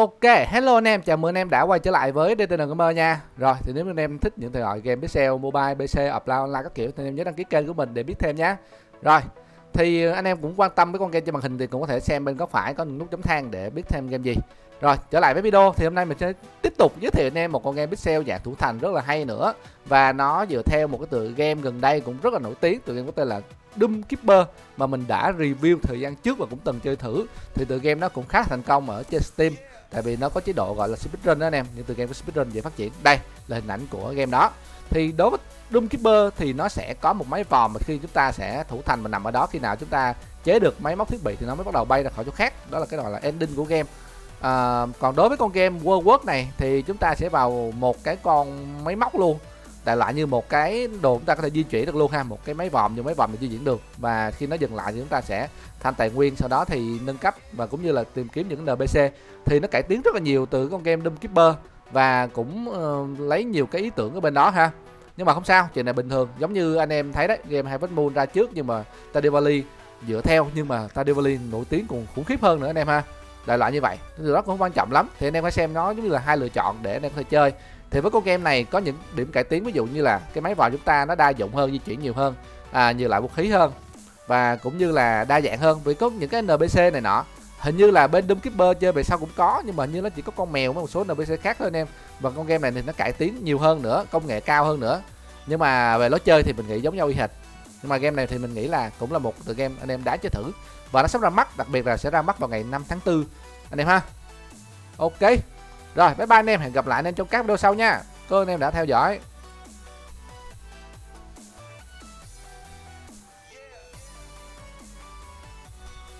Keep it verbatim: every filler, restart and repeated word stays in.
Ok, hello anh em, chào mừng anh em đã quay trở lại với đê tê en Gamer nha. Rồi, thì nếu anh em thích những thể loại game pixel, mobile, pê xê, offline, online các kiểu thì anh em nhớ đăng ký kênh của mình để biết thêm nhé. Rồi, thì anh em cũng quan tâm với con game trên màn hình thì cũng có thể xem bên góc phải có nút chấm than để biết thêm game gì. Rồi, trở lại với video thì hôm nay mình sẽ tiếp tục giới thiệu anh em một con game pixel dạng thủ thành rất là hay nữa. Và nó dựa theo một cái tựa game gần đây cũng rất là nổi tiếng, tựa game có tên là Doom Keeper mà mình đã review thời gian trước và cũng từng chơi thử. Thì tựa game nó cũng khá thành công ở trên Steam, tại vì nó có chế độ gọi là speedrun đó anh em, những tựa game có speedrun dễ phát triển. Đây là hình ảnh của game đó. Thì đối với Doom Keeper thì nó sẽ có một máy vòm mà khi chúng ta sẽ thủ thành và nằm ở đó, khi nào chúng ta chế được máy móc thiết bị thì nó mới bắt đầu bay ra khỏi chỗ khác. Đó là cái gọi là ending của game. À, còn đối với con game World War này thì chúng ta sẽ vào một cái con máy móc luôn, đại loại như một cái đồ chúng ta có thể di chuyển được luôn ha, một cái máy vòm như máy vòm thì di chuyển được. Và khi nó dừng lại thì chúng ta sẽ thanh tài nguyên, sau đó thì nâng cấp và cũng như là tìm kiếm những en pê xê. Thì nó cải tiến rất là nhiều từ con game Doom Keeper và cũng uh, lấy nhiều cái ý tưởng ở bên đó ha. Nhưng mà không sao, chuyện này bình thường, giống như anh em thấy đấy, game Harvest Moon ra trước nhưng mà Stardew Valley dựa theo, nhưng mà Stardew Valley nổi tiếng còn khủng khiếp hơn nữa anh em ha. Đại loại như vậy, điều đó cũng không quan trọng lắm, thì anh em phải xem nó giống như là hai lựa chọn để anh em có thể chơi. Thì với con game này có những điểm cải tiến, ví dụ như là cái máy vào chúng ta nó đa dụng hơn, di chuyển nhiều hơn, à, nhiều loại vũ khí hơn và cũng như là đa dạng hơn, vì có những cái en pê xê này nọ. Hình như là bên Doom Keeper chơi về sau cũng có, nhưng mà như nó chỉ có con mèo với một số en pê xê khác thôi anh em. Và con game này thì nó cải tiến nhiều hơn nữa, công nghệ cao hơn nữa. Nhưng mà về lối chơi thì mình nghĩ giống nhau y hệt. Nhưng mà game này thì mình nghĩ là cũng là một tựa game anh em đáng chơi thử. Và nó sắp ra mắt, đặc biệt là sẽ ra mắt vào ngày năm tháng tư anh em ha. Ok. Rồi, bye bye anh em, hẹn gặp lại anh em trong các video sau nha. Cảm ơn anh em đã theo dõi.